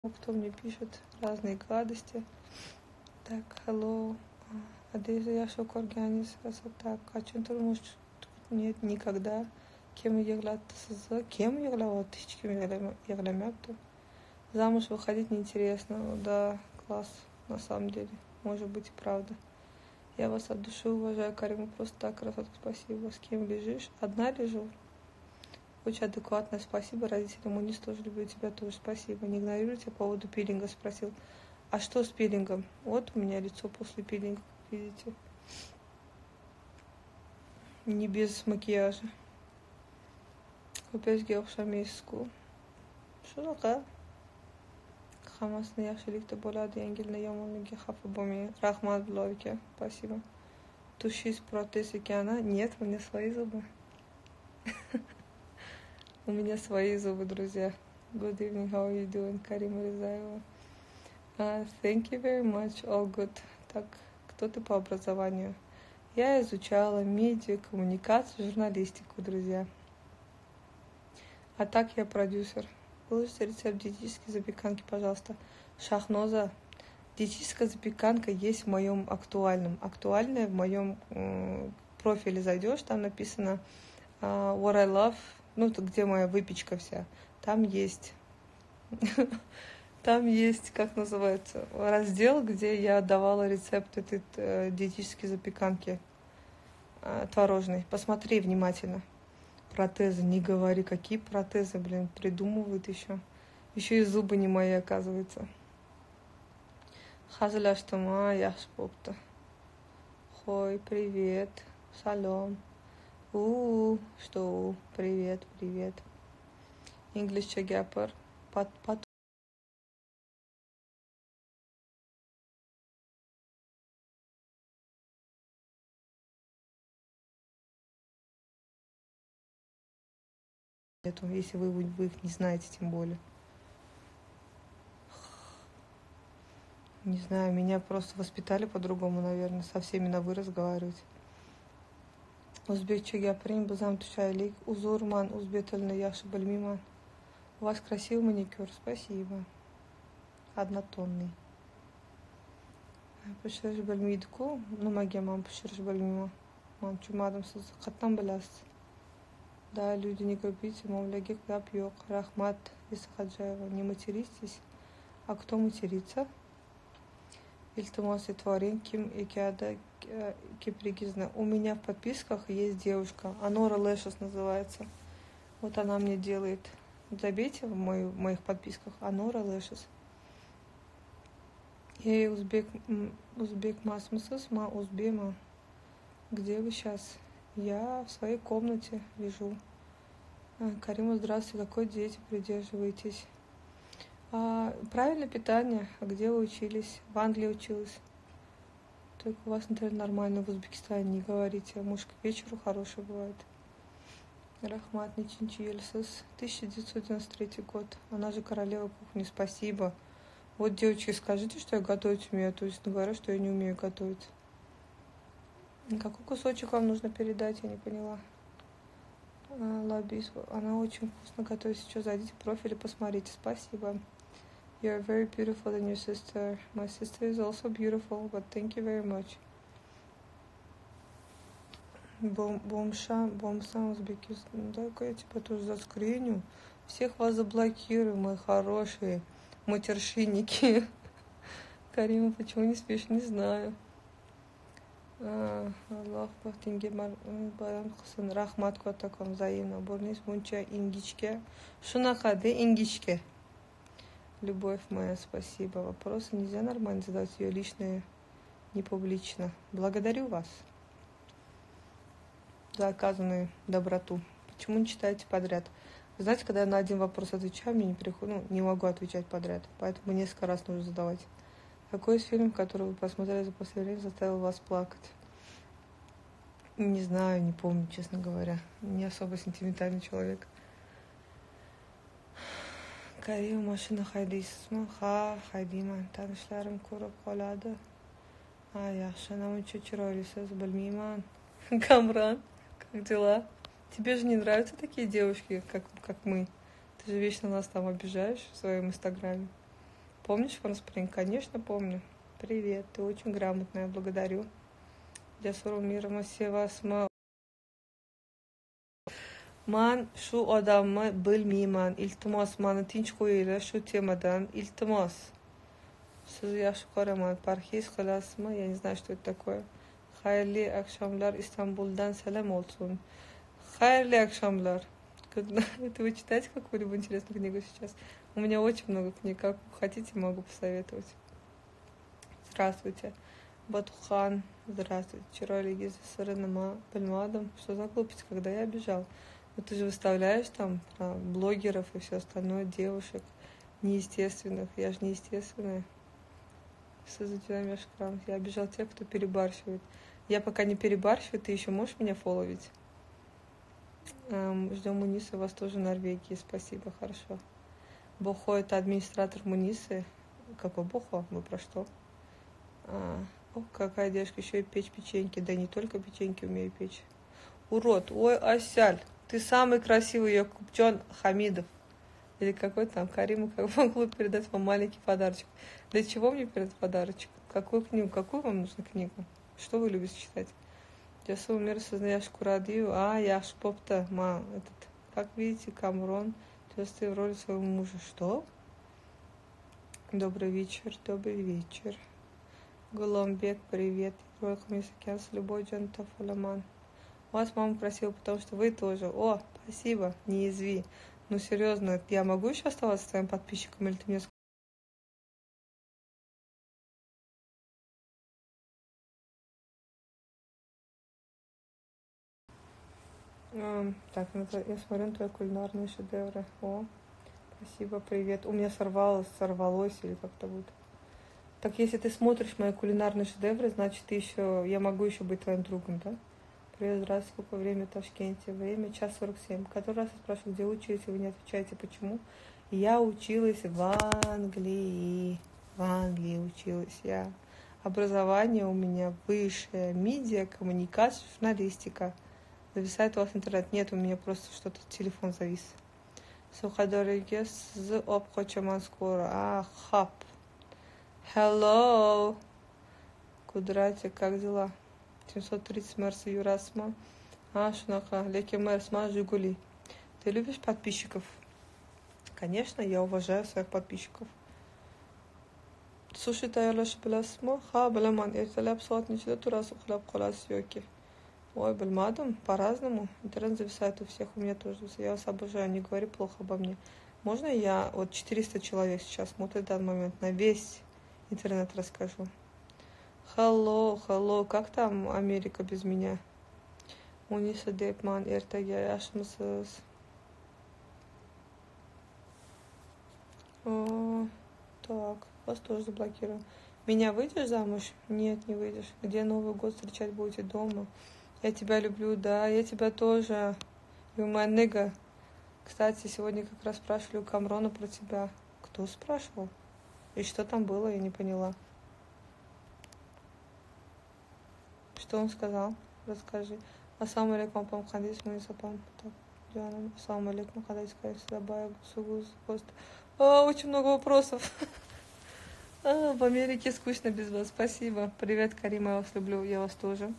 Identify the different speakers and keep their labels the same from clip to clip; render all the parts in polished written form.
Speaker 1: кто мне пишет разные гадости. Так, hello. Adeza Yaşa Korganis так, Kaçın Turmuş? Нет, никогда. Кем yig'latdisiz? Кем yig'layapti? Hech kim yig'lamayapti. Замуж выходить неинтересно. Да, класс, на самом деле. Может быть и правда. Я вас от души уважаю, Карима. Просто так, красотка, спасибо. С кем лежишь? Одна лежу. Очень адекватное спасибо. Родители Мунис тоже люблю тебя, тоже спасибо. Не игнорируйте по поводу пилинга, спросил. А что с пилингом? Вот у меня лицо после пилинга, как видите. Не без макияжа. Көпеске o'xshamaysiz-ku. Shunaqa. Hammasini yaxshilikda bo'ladi, yengilni yomonligiga xafa bo'lmang. Rahmat, Bulovika. Спасибо. Туши с протез океана? Нет, у меня свои зубы. У меня свои зубы, друзья. Good evening, how are you doing? Карима Ризаева. Thank you very much, all good. Так, кто ты по образованию? Я изучала медиа, коммуникацию, журналистику, друзья. А так я продюсер. Выложите рецепт диетической запеканки, пожалуйста. Шахноза. Диетическая запеканка есть в моем актуальном. Актуальная в моем профиле зайдешь, там написано what I love, ну, где моя выпечка вся. Там есть, как называется, раздел, где я давала рецепт этой диетической запеканки творожной. Посмотри внимательно. Протезы, не говори, какие протезы, блин, придумывают еще. Еще и зубы не мои, оказывается. Хазляштама, яшпопта. Хой, привет, салом. Что? Привет. English чагапар. Если вы их не знаете, тем более. Не знаю, меня просто воспитали по-другому, наверное, со всеми на вы разговаривать. Узбекче гаприн базам тушайлик, узурман, узбетельный яши бальмиман. У вас красивый маникюр, спасибо. Однотонный. Пишешь бальмидку, ну магия мам пишешь бальмима. Мам чумадам хаттам балас. Да, люди, не грубите, мовляги капьёк, рахмат Исахаджаева. Не материтесь. А кто матерится? Ильтимос и Творин, Ким и Киада Кипригизна. У меня в подписках есть девушка, Анора Лэшес называется. Вот она мне делает. Забейте в моих подписках Анора Лэшес. Эй, узбек масмысыз, ма узбема. Где вы сейчас? Я в своей комнате лежу. Карима, здравствуйте. Какой диете придерживаетесь? Правильное питание. А где вы учились? В Англии училась. Только у вас, наверное, нормально в Узбекистане не говорите. Может, к вечеру хороший бывает. Рахмат Ничинчиельсис. 1993 год. Она же королева кухни. Спасибо. Вот, девочки, скажите, что я готовить умею. То есть говорю, что я не умею готовить. Какой кусочек вам нужно передать? Я не поняла. Лабис. Она очень вкусно готовит. Сейчас зайдите в профиль и посмотрите. Спасибо. You are very beautiful than your sister. My sister is also beautiful, but thank you very much. Бомсам Узбекистан. Дай-ка я тебя тоже заскриню. Всех вас заблокирую, мои хорошие матершинники. Карима, почему не спишь? Не знаю. Аллах бахтинге баян кылсын. Рахмат котакам взаимно. Борнис мунча ингичке. Шунака де ингичке. Любовь моя, спасибо. Вопросы нельзя нормально задать, ее личные, не публично. Благодарю вас за оказанную доброту. Почему не читаете подряд? Вы знаете, когда я на один вопрос отвечаю, мне не приходит, не могу отвечать подряд, поэтому несколько раз нужно задавать. Какой из фильмов, который вы посмотрели за последнее время, заставил вас плакать? Не знаю, не помню, честно говоря. Не особо сентиментальный человек. Карима, машина хайдейсizmi? Ha, haydayman. Tanishlarim ko'rib qoladi. Yaxshi, namuncha chiroylisiz, bilmayman. Камран, как дела? Тебе же не нравятся такие девушки, как мы? Ты же вечно нас там обижаешь в своем инстаграме. помнишь Фонспринг? Конечно, помню. Привет, ты очень грамотная, благодарю. Жасур мирма севасма. Ман шу адамы bilmayman. Iltimos, mani tinch qo'yinglar shu temadan. Iltimos. Siz yaxshi ko'raman. Parhez qilasizmi? Я не знаю, что это такое. Xayrli akşamlar, Istanbuldan salam olsun. Xayrli akşamlar. Это вы читаете какую-либо интересную книгу сейчас? У меня очень много книг. Как хотите, могу посоветовать. Здравствуйте. Батухан. Здравствуйте. Чироли Гизасарынама. Бельмадам. Что за глупость, когда я бежал? Ну ты же выставляешь там блогеров и все остальное, девушек неестественных. Я же неестественная. Я обижал тех, кто перебарщивает. Я пока не перебарщиваю, ты еще можешь меня фоловить? Ждем Муниса, вас тоже в Норвегии. Спасибо, хорошо. Бохо — это администратор Мунисы. Какой Бохо? Вы про что? О, какая девушка, еще и печь печеньки. Да не только печеньки умею печь. Урод, ой, Асяль, ты самый красивый Якубчон Хамидов. Или какой там Кариму, как могу передать вам маленький подарочек. Для чего мне передать подарочек? Какую книгу? Какую вам нужна книгу? Что вы любите читать? Жасу мир сознаешь Курадию. Яш Попта, этот, как видите, Камрон, ты в роли своего мужа. Что? Добрый вечер, добрый вечер. Гуломбек, привет. С любой Джантов Аламан. Вас мама просила, потому что вы тоже. О, спасибо, не изви. Ну серьезно, я могу еще оставаться твоим подписчиком, или ты мне так, я смотрю на твои кулинарные шедевры. О, спасибо, привет. У меня сорвалось, или как-то будет. Так, если ты смотришь мои кулинарные шедевры, значит, я могу еще быть твоим другом, да? Привет, здравствуйте, сколько время в Ташкенте? Время 1:47. Который раз я спрашиваю, где учились, и вы не отвечаете, почему? Я училась в Англии. В Англии училась я. Образование у меня высшее. Медиа, коммуникация, журналистика. Зависает у вас интернет? Нет, у меня просто что-то телефон завис. Сухадориге с обхочаман скоро. Хап. Hello. Кудрате, как дела? 730 Мерса Юрасма. Шунаха. Леки Мерсма Жигули. Ты любишь подписчиков? Конечно, я уважаю своих подписчиков. Суши таярлаш беласма. Беламан. Ирталяб сотничда турасу хляб колас йоки. Ой, бельмадом, по-разному. Интернет зависает у всех, у меня тоже. Я вас обожаю, не говори плохо обо мне. Можно я 400 человек сейчас смотрят в данный момент, на весь интернет расскажу? Hello, как там Америка без меня? Униса Депман, Эртаге, Ашмасас. Так, вас тоже заблокирую. Меня выйдешь замуж? Нет, не выйдешь. Где Новый год встречать будете? Дома? Я тебя люблю, да, я тебя тоже. You my nigga. Кстати, сегодня как раз спрашивали у Камрона про тебя. Кто спрашивал? И что там было, я не поняла. Что он сказал? Расскажи. Ассаламу алейкум, пам хадис, мы сапам. Ассаламу алейкум, хадис, кайс, забай, сугуз, пост. Очень много вопросов. В Америке скучно без вас. Спасибо. Привет, Карима, я вас люблю, я вас тоже.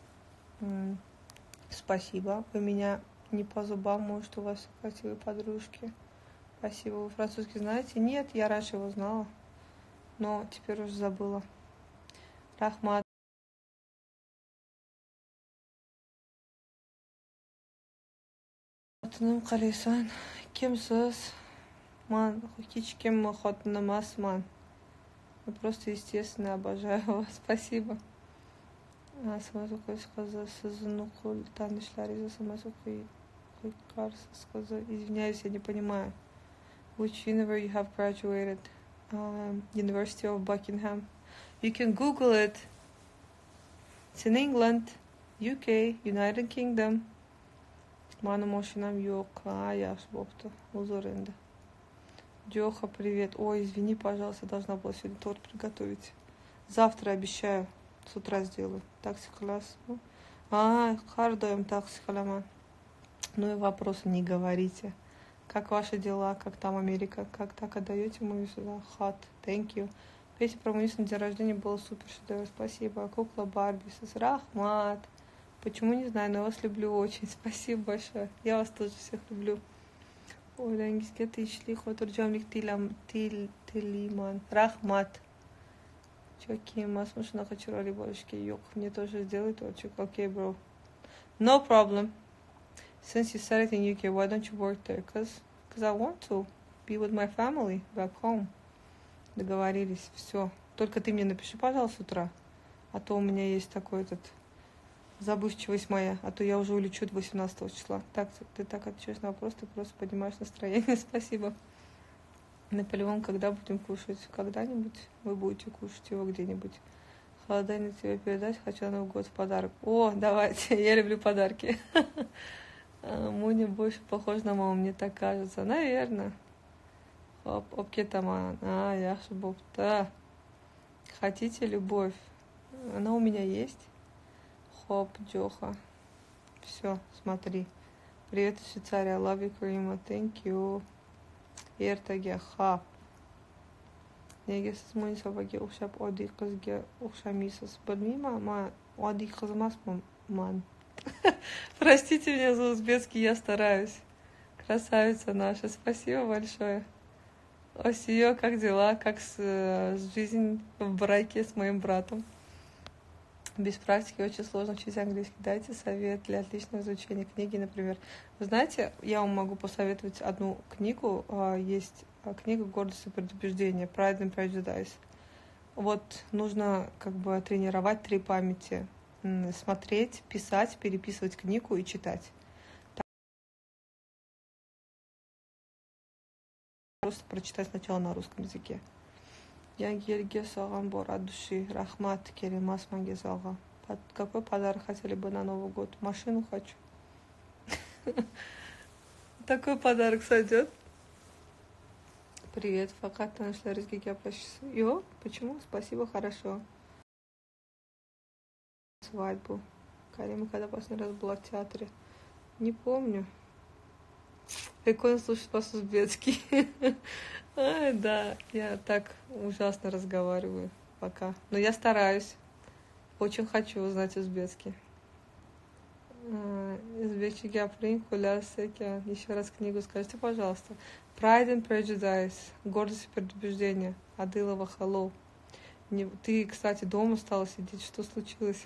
Speaker 1: Спасибо. Вы меня не по зубам, может, у вас красивые подружки. Спасибо. Вы французский знаете? Нет, я раньше его знала, но теперь уже забыла. Рахмат. Қалайсың? Кімсіз? Ман, кем хотынымас, ман. Вы просто естественно, обожаю вас. Спасибо. Извиняюсь, я не понимаю. Which university you have graduated? University of Buckingham. You can Google it. It's in England, UK, United Kingdom. Мана машинам yok. Я ошибок-то. Узор энда. Джоха, привет. Ой, извини, пожалуйста, должна была сегодня торт приготовить. Завтра обещаю. С утра сделаю. Такси класс. Хардоем такси халаман. Ну и вопросы не говорите. Как ваши дела? Как там Америка? Как так отдаете мою сюда? Hot. Thank you. Песня про Мунису на день рождения была супер шедевр. Спасибо. Кукла Барби. Рахмат. Почему, не знаю, но я вас люблю очень. Спасибо большое. Я вас тоже всех люблю. Ой, Дангиске тишли, хотурджамлик тилиман. Рахмат. Чоки, масмушина хочу роли бабушки. Йок, мне тоже сделай тортик. Окей, бро. No problem. Since you said it in UK, why don't you work there? Cause I want to be with my family back home. Договорились, все. Только ты мне напиши, пожалуйста, с утра. А то у меня есть такой забывчивость моя. А то я уже улечу 18 числа. Так, ты так отвечаешь на вопрос, ты просто поднимаешь настроение. Спасибо. Наполеон, когда будем кушать? Когда-нибудь вы будете кушать его где-нибудь. Холодильник тебе передать, хочу на Новый год в подарок. О, давайте, я люблю подарки. Муня больше похож на маму, мне так кажется. Наверное. Хоп, обкетаман. Яхши бопта. Хотите любовь? Она у меня есть. Хоп, Джоха. Все, смотри. Привет из Швейцарии. I love you, Карима. Thank you. Ертаге хап. Неге сіз мойын сабаге ұқшап, оди қызге ұқшамисыз. Білмейма, ма оди қызмас ман. Простите меня за узбекский, я стараюсь. Красавица наша, спасибо большое. Осиё, как дела? Как жизнь в браке с моим братом? Без практики очень сложно учить английский. Дайте совет для отличного изучения книги, например. Вы знаете, я вам могу посоветовать одну книгу. Есть книга «Гордость и предубеждение» Pride and Prejudice. Вот нужно тренировать 3 памяти. Смотреть, писать, переписывать книгу и читать. Просто прочитать сначала на русском языке. Янгельге саган бор от души. Рахмат керемас мангезага. Какой подарок хотели бы на Новый год? Машину хочу. Такой подарок сойдет. Привет, факат нашла рызги яплачься. Йо, почему? Спасибо, хорошо. Свадьбу. Карима, когда последний раз была в театре? Не помню. Прикольно слушать по-узбекски. Ай, да, я так ужасно разговариваю пока. Но я стараюсь. Очень хочу узнать узбекский. Узбекский гаприн, кулясеки. Еще раз книгу скажите, пожалуйста. Pride and Prejudice. Гордость и предубеждение. Адылова Халлоу. Ты, кстати, дома стала сидеть. Что случилось?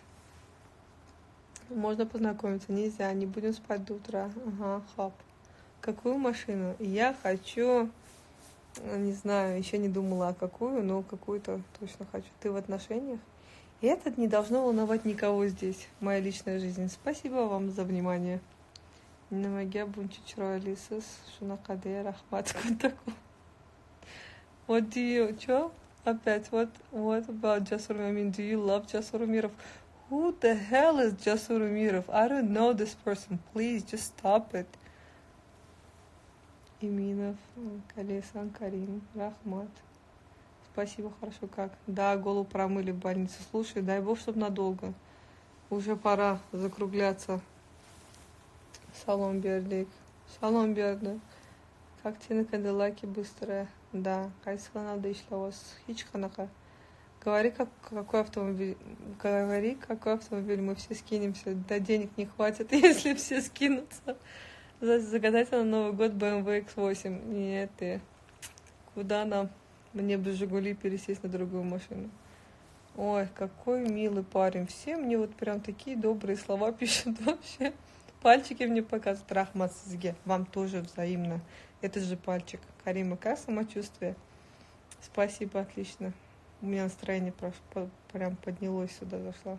Speaker 1: Можно познакомиться? Нельзя. Не будем спать до утра. Ага, хап. Какую машину? Я хочу... Не знаю, еще не думала, какую, но какую-то точно хочу. Ты в отношениях? И это не должно волновать никого здесь. Моя личная жизнь. Спасибо вам за внимание. What do you... Чё? Опять. What about Jasur Umиров? Do you love Jasur Umиров? Who the hell is Jasur Umиров? I don't know this person. Please, just stop it. Иминов, Колесан, Карим, Рахмат. Спасибо, хорошо как. Да, голову промыли в больнице. Слушай, дай бог, чтобы надолго. Уже пора закругляться. Салом Бердик. Салом Бердик. Как тебе на Кадиллаке быстрая? Да, кайсыла надо ишла у вас. Хичханаха. Говори, какой автомобиль. Говори, какой автомобиль. Мы все скинемся. Да денег не хватит, если все скинутся. Загадать на Новый год BMW X8. Нет, куда нам? Мне бы Жигули пересесть на другую машину. Ой, какой милый парень. Все мне вот прям такие добрые слова пишут вообще. Пальчики мне показывают. Рахмат сизге. Вам тоже взаимно. Это же пальчик. Карима, как самочувствие? Спасибо, отлично. У меня настроение прям поднялось сюда, зашла.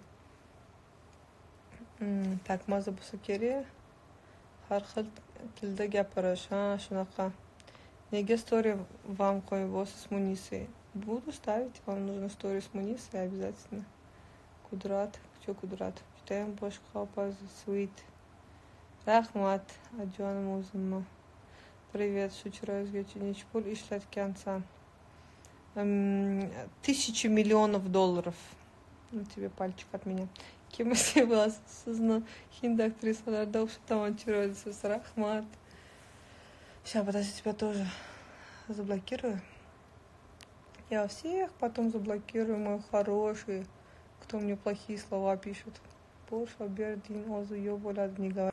Speaker 1: Так, Маза Бусакерия. Хархал тілді гапараш, шунақа. Неге стори вам қойбосы с Мунисой? Буду ставить, вам нужно стори с Мунисой обязательно. Кудрат, что Кудрат? Читаем больше хапа свит. Рахмат, Аджуана Музыма. Привет, шучера из Геченичпуль и Шлаткянца. 1000 миллионов долларов. Ну, тебе пальчик от меня. Кем я была создана хинда актрисаларда ушатаман чиродисус. Рахмат. Сейчас, подожди, тебя тоже заблокирую. Я всех потом заблокирую, мои хорошие, кто мне плохие слова пишут. Пошло, Бердин, Озу, ёбуля, не говори.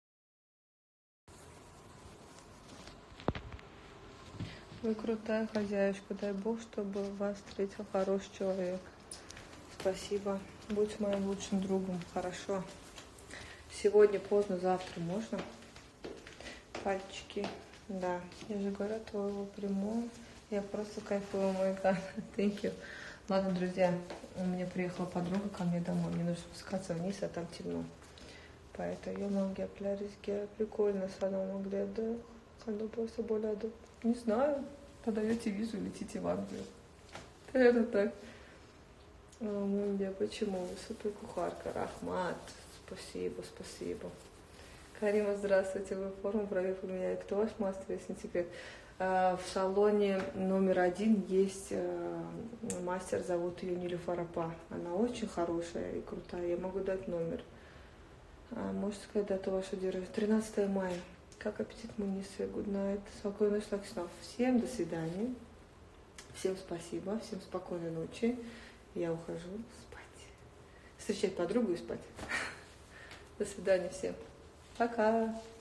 Speaker 1: Вы крутая хозяюшка, дай Бог, чтобы вас встретил хороший человек. Спасибо. Будь моим лучшим другом, хорошо. Сегодня поздно, завтра можно? Пальчики, да. Я же говорю, твоего прямого. Я просто кайфую, мой гад. Thank you. Ладно, друзья, у меня приехала подруга ко мне домой. Мне нужно спускаться вниз, а там темно. Поэтому я могу гепляризге. Прикольно, салон огляду. Ходу просто боляду. Не знаю. Подаете визу и летите в Англию. Наверное, так. Мумия, почему? Вы супер кухарка. Рахмат. Спасибо, спасибо. Карима, здравствуйте. Вы форму брови поменяли. Кто ваш мастер, если не секрет? В салоне номер 1 есть мастер, зовут ее Нилюфар Апа. Она очень хорошая и крутая. Я могу дать номер. Можете сказать дату вашего дня рождения? 13 мая. Как аппетит, Муниса? Good night. Спокойной ночи, сладких снов. Всем до свидания. Всем спасибо. Всем спокойной ночи. Я ухожу спать. Встречать подругу и спать. До свидания всем. Пока.